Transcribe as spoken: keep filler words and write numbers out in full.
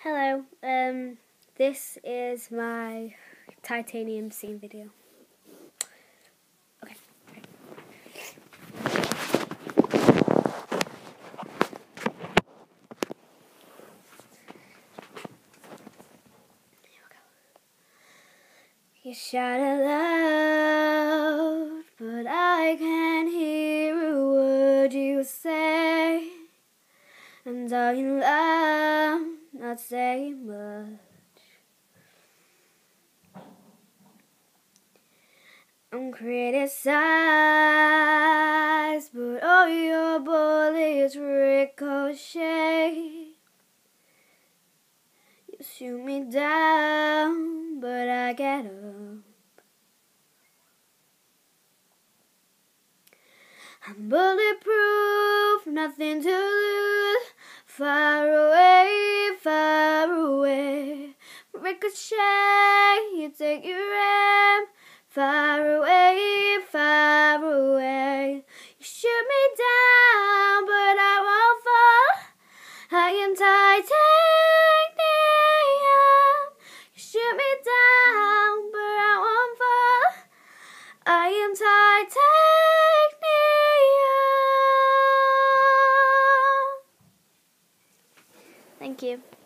Hello, um, this is my titanium scene video. Okay. Here we go. You shout aloud, but I can't hear a word you say. I'm talking loud, not saying much. I'm criticized, but all your bullets ricochet. You shoot me down, but I get up. I'm bulletproof, nothing to lose. Far away, far away. Ricochet, you take your aim. Far away, far away. You shoot me down, but I won't fall. I am titanium. You shoot me down, but I won't fall. I am titanium. Thank you.